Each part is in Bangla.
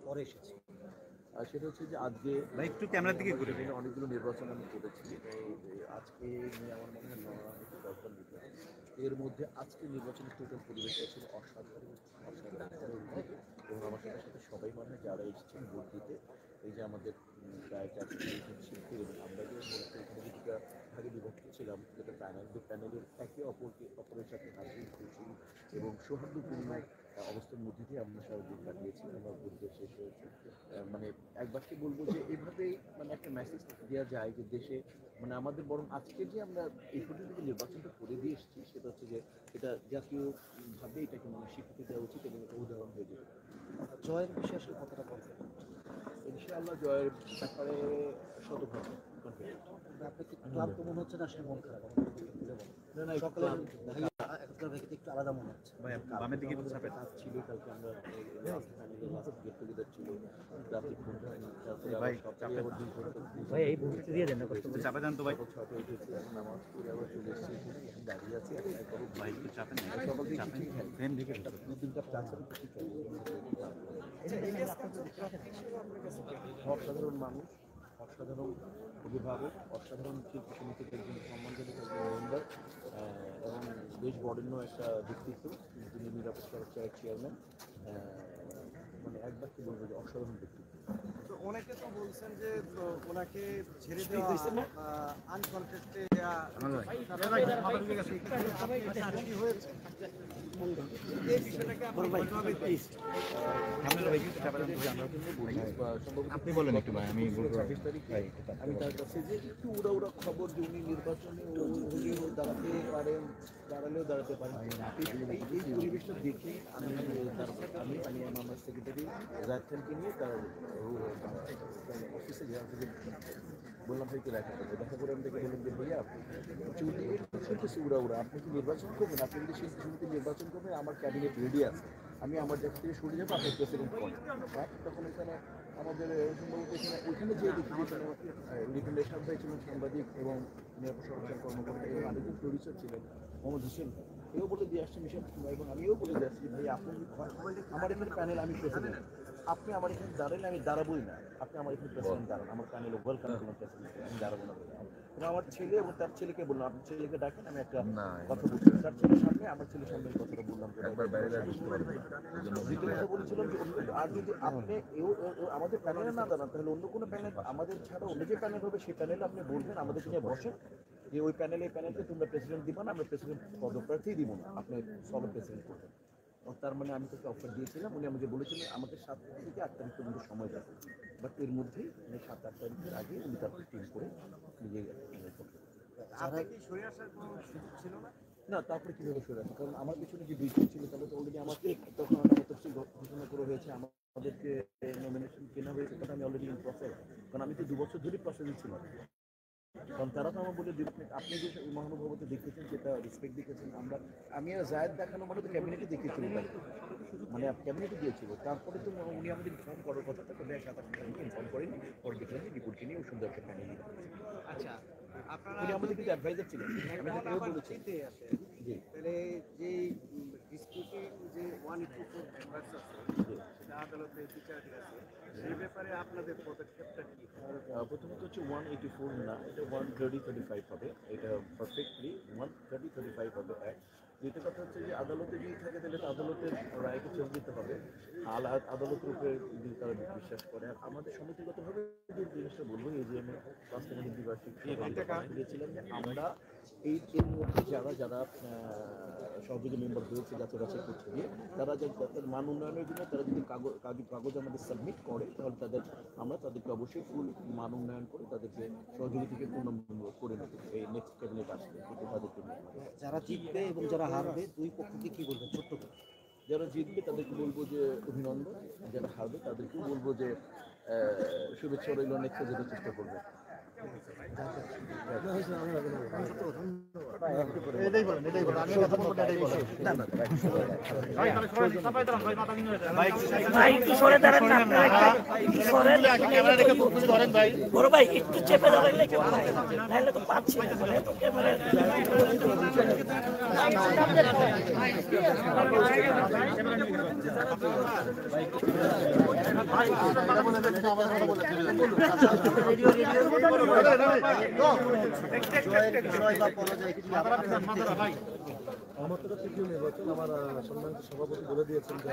পরে এসেছে। আর সেটা হচ্ছে যে আজকে একটু ক্যামেরার দিকে ঘুরে অনেকগুলো নির্বাচন আমি করেছি, আজকে নিয়ে আমার মনে হয় 9-10বার নির্বাচন। এর মধ্যে আজকে নির্বাচনের টোটাল পরিবেশটা ছিল অসাধারণ এবং আমার সাথে সাথে সবাই মনে হয় যারা এসেছেন ভোট দিতে, এই যে আমাদের প্রায় 400 শিল্পী এবং আমরা যে এখানে কিছুটা ভাগে বিভক্ত ছিলাম, যেটা প্যানেলের একে অপরের সাথে হাসি খুশি এবং সৌহার্দ্যপূর্ণ অবস্থার মধ্যে দিয়ে আমরা সারাদিন কাটিয়েছি। আমার বুঝতে শেষ হয়েছে। মানে একবারকে বলবো যে এইভাবেই মানে একটা মেসেজ দেওয়া যায় যে দেশে মানে আমাদের বরং আজকে যে আমরা এই পর্যন্ত যে নির্বাচনটা করে দিয়ে এসেছি সেটা হচ্ছে যে এটা জাতীয়ভাবে এটাকে মানে স্বীকৃতি দেওয়া উচিত এবং এটা উদাহরণ হয়ে যাবে। জয়ের বিষয়ে আসলে কতটা বলতে ইনশাআল্লাহ জয়ের ব্যাপারে শতভাগ কনফিডেন্ট। আপনি কি ক্লান্ত মনে হচ্ছে না আসলে মন খারাপ? না না সকালে একটু আলাদা মনে হচ্ছে। বামের দিকে চাপেন। কাজ ছিল কালকে আমরা গেট টুগেদার ছিল রাতে ঘুম হয়নি, তারপরে ভাই চাপে ভাই এই ভূমিতে দিয়ে দেন না কষ্ট চাপে যান তো ভাই। ছটা উঠেছি, এখন নামাজ পড়ে আবার চলে এসেছি, এখন দাঁড়িয়ে আছি। ভাই একটু চাপেন না, সকাল থেকে চাপেন কিছুই খাইনি। ফ্রেম দিকে দু-তিনটা চা খেলে কিছু খাইনি। অসাধারণ মানুষ, অসাধারণ অভিভাবক, অসাধারণ শিল্পী সমিতির একজন সম্মানজনক একজন মেম্বার এবং বেশ বরেণ্য একটা ব্যক্তিত্ব, যিনি নিরাপদ সড়কের চেয়ারম্যান। মানে একবার কি বলবো যে অসাধারণ ব্যক্তিত্ব। তো অনেকে তো বলছেন যে ওনাকে ছেড়ে দেওয়া আনকনটেস্টে হয়েছে, এই বিষয়টাকে আপনি বলেন একটু ভাই, আমি 26 তারিখে আমি তার কাছে যে একটু উড়া খবর যে উনি নির্বাচনে হলেও দাঁড়াতে পারেন, দাঁড়ালেও দাঁড়াতে পারেন, এই পরিবেশটা দেখে আমি আমার সেক্রেটারি জাহিদ খানকে নিয়ে তার অফিসে বললাম ভাই তো দেখা করে আমি দেখে বললাম যে ভাইয়া চুলি শুনতেছি উড়া আপনি কি নির্বাচন করবেন? আপনি যদি শিল্পী সমিতি নির্বাচন করবেন, আমার ক্যাবিনেট রেডি আছে, আমি আমার জায়গা থেকে সরে যাবো, আপনি প্রেসিডেন্ট করেন। তখন এখানে আমাদের সম্ভবত ওইখানে যে দেখি যেখানে লিটন রেশাদ ভাই ছিলেন সাংবাদিক এবং নিরাপদ সরকার কর্মকর্তা এবং আরেকজন প্রডিউসার ছিলেন মোহাম্মদ হোসেন, এও বলে দিয়ে আসছে মিশন এবং আমিও বলে দিয়ে আসছি ভাই আপনি আমার এখানে প্যানেল, আমি প্রেসিডেন্ট, আপনি আমার এখানে দাঁড়ালে আমি দাঁড়াবোই না, আপনি আমার এখানে প্রেসিডেন্ট দাঁড়ান, আমার প্যানেল ওয়েলকাম করুন প্রেসিডেন্ট, আমি দাঁড়াবো না। এবং আমার ছেলে এবং তার ছেলেকে বললাম আপনি ছেলেকে ডাকেন, আমি একটা কথা বলছি তার ছেলের সামনে, আমার ছেলের সামনে কথাটা বললাম। দ্বিতীয় কথা বলেছিলাম যে আর যদি আপনি আমাদের প্যানেলে না দাঁড়ান, তাহলে অন্য কোনো প্যানেল আমাদের ছাড়া অন্য যে প্যানেল হবে সেই প্যানেলে আপনি বলবেন আমাদেরকে নিয়ে বসেন যে ওই প্যানেলে এই প্যানেলকে তোমরা প্রেসিডেন্ট দিবা না, আমরা প্রেসিডেন্ট পদপ্রার্থী দিব না, আপনি সব প্রেসিডেন্ট করবেন। তার মানে আমি তাকে অফার দিয়েছিলাম, উনি আমাকে বলেছিলেন আমাকে 7 থেকে 8 তারিখ পর্যন্ত সময় দেবে, বাট এর মধ্যেই মানে 7-8 তারিখের আগে উনি তারপর টিম করে নিজে না, তারপরে কীভাবে সরে আসে, কারণ আমার পিছনে যে দুইজন ছিল তাহলে তো অলরেডি আমাকে তখন আমার তফসিল ঘোষণা করা হয়েছে, আমাদেরকে নমিনেশন কেনা হয়েছে, তখন আমি অলরেডি ইন প্রসেস, কারণ আমি তো 2 বছর ধরে প্রসেসিং ছিলাম, কারণ তারা তো আমার বলে আপনি যে মহানুভবতে দেখেছেন সেটা রেসপেক্ট দেখেছেন, আমি আর জায়েদ দেখানো মানে তো ক্যাবিনেটে দেখেছিল, মানে ক্যাবিনেটে দিয়েছিল, তারপরে তো উনি আমাদের ইনফর্ম করার কথা, তারপরে 7-8 তারিখে ইনফর্ম করেন, পরে দেখলেন যে রিপোর্টকে নিয়ে সুন্দর একটা প্যানেল দিলেন। আচ্ছা উনি আমাদের কিন্তু অ্যাডভাইজার ছিলেন, আমি তাকেও বলেছি জি তাহলে যে ডিসপিউটিং যে 184 অ্যাডভাইস আছে সেটা আদালতে বিচারাধীন আছে, সেই ব্যাপারে আপনাদের পদক্ষেপটা কি? প্রথমত হচ্ছে 184 না, এটা 130-35 হবে, এটা পারফেক্টলি 130-35 হবে অ্যাক্ট। দ্বিতীয় কথা হচ্ছে যে আদালতে যদি থাকে তাহলে তো আদালতের রায়কে চেঞ্জ দিতে হবে, আদালতের উপরে যদি তারা বিশ্বাস করে। আর আমাদের সমিতিগতভাবে যে জিনিসটা বলবো, এই যে আমি রাষ্ট্রপতি দ্বিবার্ষিক দিয়েছিলাম যে আমরা এর মধ্যে যারা সহযোগী মেম্বার হয়েছে যাচাই করতে গিয়ে তারা তাদের মান উন্নয়নের জন্য তারা যদি কাগজ আমাদের সাবমিট করে, তাহলে আমরা তাদেরকে অবশ্যই ফুল মান উন্নয়ন করে তাদেরকে সহযোগী থেকে পূর্ণ করে নেব এই নেক্সট ক্যাবিনেট আসলে, কিন্তু তাদেরকে যারা জিতবে এবং যারা হারবে দুই পক্ষকে কি বলবেন ছোট্ট করে? যারা জিতবে তাদেরকে বলবো যে অভিনন্দন, যারা হারবে তাদেরকেও বলবো যে শুভেচ্ছা রইল, নেক্সটে যেতে চেষ্টা করবে। ভাই একটু সরে দাঁড়ান না আপনারা একটু সরে বড় ভাই একটু চেপে দাঁড়াইলে কেমন হয় নাহলে তো পাচ্ছি না মানে এত ক্যামেরা আমার তো তৃতীয় নির্বাচন আমার সম্মানিত সভাপতি বলে দিয়েছেন যে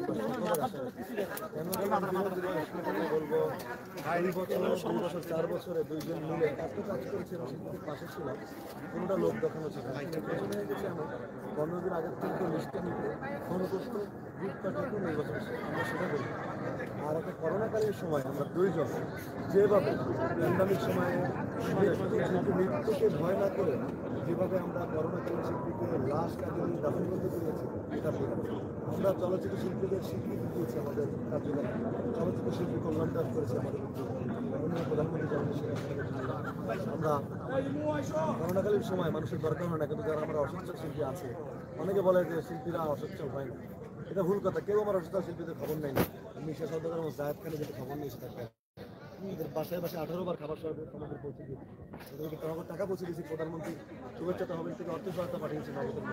বলবো 2 বছর 2 বছর 4 বছরে দুইজন মিলে এত কাজ করেছে এবং শিল্পীদের পাশে ছিলাম কোনোটা লোক দেখানো ছিল নির্বাচন হয়ে গেছে আমার 15 দিন আগের থেকে লিস্টটা নিতে ফোন করতে গ্রুপ পাঠিয়ে নির্বাচন আমরা সেটা করি আর একটা করোনাকালীন সময় আমরা দুইজন যেভাবে প্যান্ডামিক সময়ে মৃত্যুকে ভয় না করে যেভাবে আমরা করোনাকালীন শিল্পীকে লাশ কাজে দাফন করতে পেরেছি এটা আমরা চলচ্চিত্র শিল্পীদের স্বীকৃতি দিয়েছি আমাদের কার্যক্রম চলচ্চিত্র শিল্পী কল্যাণ দাস করেছে আমাদের প্রধানমন্ত্রী আমরা করোনাকালীন সময় মানুষের দরকার হয় না কিন্তু যারা আমরা অসচ্ছল শিল্পী আছে অনেকে বলে যে শিল্পীরা অসচ্ছল হয় না এটা ভুল কথা কেউ আমার অসচ্ছল শিল্পীদের খবর নেই না মিশা সর্দার এবং জায়েদ খানের কিন্তু খবর নিয়েছে তার বাসায় 18 বার খাবার সরবরাহ আমাদের পৌঁছে দিয়েছে ওদেরকে টাকা পৌঁছে দিয়েছি প্রধানমন্ত্রী শুভেচ্ছা তহবিল থেকে অর্থ সহায়তা পাঠিয়েছি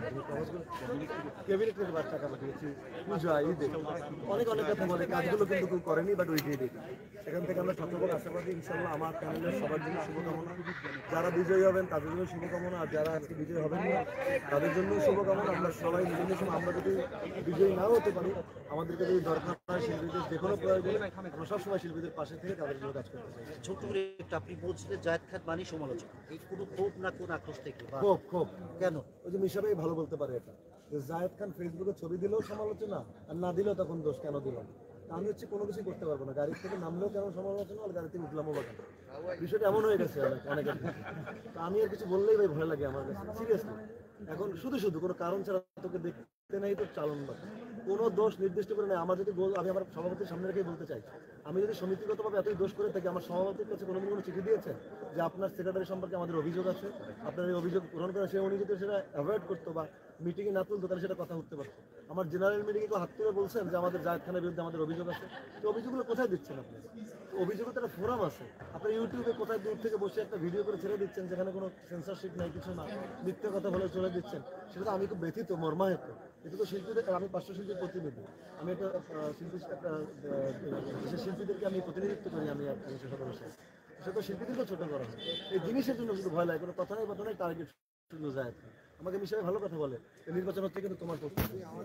ক্যাবিনেট থেকে টাকা পাঠিয়েছি পূজা ঈদে অনেক কথা বলে কাজগুলো কিন্তু কেউ করেনি বাট ওই দিয়ে দিই সেখান থেকে আমরা ঠাকুর আশাবাদী ইনশাল্লাহ আমার প্যানেলের সবার জন্য শুভকামনা যারা বিজয়ী হবেন তাদের জন্য শুভকামনা আর যারা আজকে বিজয়ী হবেন না তাদের জন্য শুভকামনা আমরা সবাই মিলেমিশে আমরা যদি বিজয়ী নাও হতে পারি আমাদেরকে যদি দরকার হয় শিল্পীদের যে কোনো প্রয়োজনে আমরা সবসময় শিল্পীদের পাশে থেকে তাদের জন্য কাজ করতে চাই ছোট করে একটা আপনি বলছিলেন জায়েদ খান মানি সমালোচনা এই কোনো ক্ষোভ না কোন আক্রোশ থেকে খুব কেন ওই যে মিশাবেই ভালো বলতে পারে এটা যে জায়েদ খান ফেসবুকে ছবি দিলেও সমালোচনা আর না দিলেও তখন দোষ কেন দিল আমি হচ্ছে কোনো কিছু করতে পারবো না গাড়ি থেকে নামলেও কেন সমালোচনা আর গাড়ি থেকে উঠলামও বা কেন বিষয়টা এমন হয়ে গেছে অনেকের তা আমি আর কিছু বললেই ভাই ভয় লাগে আমার কাছে সিরিয়াসলি এখন শুধু কোনো কারণ ছাড়া তোকে দেখতে নাই তো চালন বা কোনো দোষ নির্দিষ্ট করে নেই আমার যদি আমি আমার সভাপতির সামনে রেখেই বলতে চাই আমি যদি সমিতিগতভাবে এতই দোষ করে থাকি আমার সভাপতির কাছে কোনো চিঠি দিয়েছেন যে আপনার সেক্রেটারি সম্পর্কে আমাদের অভিযোগ আছে আপনার এই অভিযোগ গ্রহণ করে সে উনি যদি সেটা অ্যাভয়েড করতো বা মিটিংয়ে না তুলতো তাহলে সেটা কথা উঠতে পারতো আমার জেনারেল মিটিংয়ে হাত তুলে বলছেন যে আমাদের জায়েদ খানের বিরুদ্ধে আমাদের অভিযোগ আছে তো অভিযোগগুলো কোথায় দিচ্ছেন আপনি অভিযোগের তো একটা ফোরাম আছে আপনার ইউটিউবে কোথায় দূর থেকে বসে একটা ভিডিও করে ছেড়ে দিচ্ছেন যেখানে কোনো সেন্সরশিপ নাই কিছু না মিথ্যে কথা বলে চলে দিচ্ছেন সেটা তো আমি খুব ব্যথিত মর্মাহত এটা তো শিল্পীদের আমি পার্শ্ব শিল্পীর প্রতিনিধি আমি একটা শিল্পী একটা দেশের শিল্পীদেরকে আমি প্রতিনিধিত্ব করি আমি সদস্য সে তো শিল্পীদেরকেও ছোট করা হয় এই জিনিসের জন্য শুধু ভয় লাগে কোনো কথা নেই টার্গেট শূন্য যায় আমাকে মিশাবে ভালো কথা বলে নির্বাচন হচ্ছে কিন্তু তোমার পক্ষে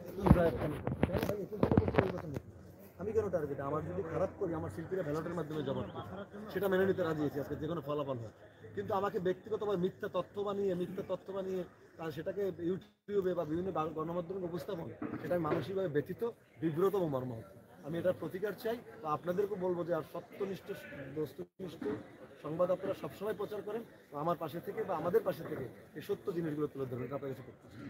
আমি কেন টার্গেট আমার যদি খারাপ করি আমার শিল্পীরা ব্যালটের মাধ্যমে জবাব করি সেটা মেনে নিতে রাজি আছি আজকে যে কোনো ফলাফল হয় কিন্তু আমাকে ব্যক্তিগতভাবে মিথ্যা তথ্য বানিয়ে তার সেটাকে ইউটিউবে বা বিভিন্ন গণমাধ্যমে উপস্থাপন সেটা আমি মানসিকভাবে ব্যথিত বিব্রত ও মর্মাহত আমি এটার প্রতিকার চাই বা আপনাদেরকে বলবো যে আর সত্যনিষ্ঠ বস্তুনিষ্ঠ সংবাদ আপনারা সবসময় প্রচার করেন আমার পাশে থেকে বা আমাদের পাশে থেকে এই সত্য জিনিসগুলো তুলে ধরবেন আপনার কিছু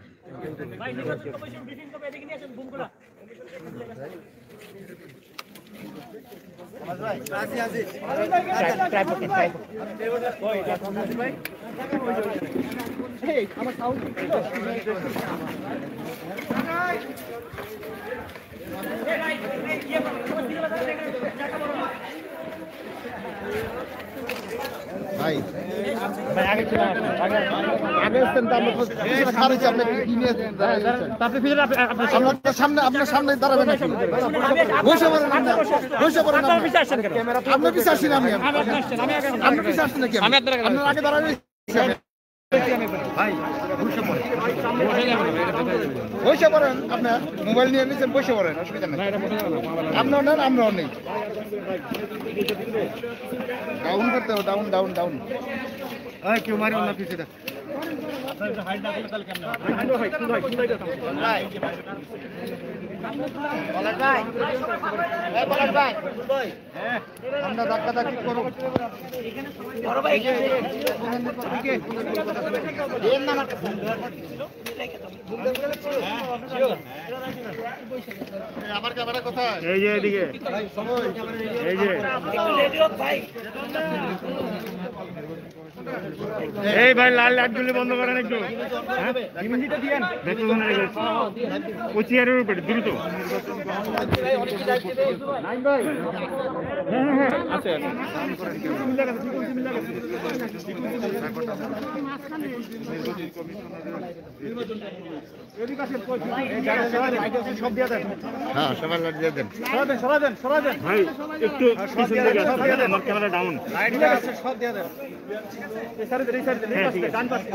ভাই আগে আসতেন তো আমরা খারেছি আপনি কি নিয়ে আপনি ফিরে আপনার সামনে দাঁড়াবেন বসে পড়েন আপনি পিছিয়ে আসছেন আমি আপনি পিছিয়ে আসছেন নাকি আমি আপনার আগে দাঁড়াবেন ভাই বসে পড়েন আপনার মোবাইল নিয়ে নিচ্ছেন বসে পড়েন অসুবিধা নেই আপনার নেন আমরাও নেই ডাউন করতে হবে ডাউন কেউ মারি না পিছিয়ে দেখ আমরা ধাক্কা ধাক্কি করো রেখে দাও। আমার ক্যামেরা কোথায়? এই যে এদিকে এই যে আপনি একটু ready হোক ভাই। এই ভাই লাল লাইটগুলি বন্ধ করেন একটু ইমেজিটা দিয়েন দেখো না ওই চেয়ারের উপরে দ্রুত নাইন ভাই হ্যাঁ হ্যাঁ আছে আছে মিলা গেছে মিলা গেছে এদিকে আসেন কই এই জায়গা সব দিয়ে দেন হ্যাঁ সবাই লাইট দিয়ে দেন। সরা দেন ভাই একটু পিছন দিকে আমার ক্যামেরা ডাউন লাইট আছে সব দিয়ে দেন এই সাইডে ডান পাশে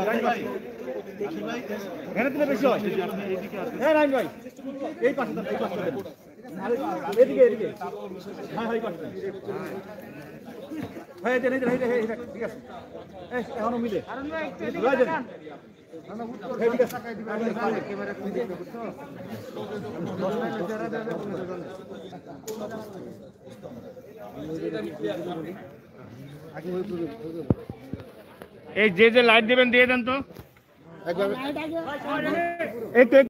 এখানে দিলে বেশি হয় হ্যাঁ রাইন ভাই এই পাশে দেন এদিকে হ্যাঁ এই পাশে হ্যাঁ এই ঠিক আছে এই এখনো মিলে রাইট দেন এই যে লাইট দেবেন দিয়ে দেন তো একবার একটু